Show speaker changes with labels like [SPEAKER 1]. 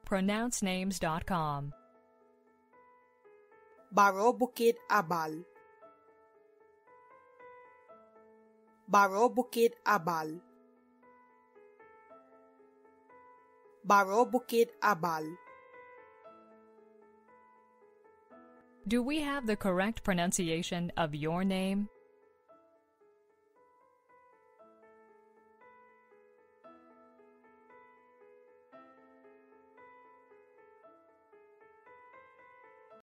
[SPEAKER 1] pronouncenames.com.
[SPEAKER 2] Baroh Bukit Abal. Baroh Bukit Abal. Baroh Bukit Abal.
[SPEAKER 1] Do we have the correct pronunciation of your name?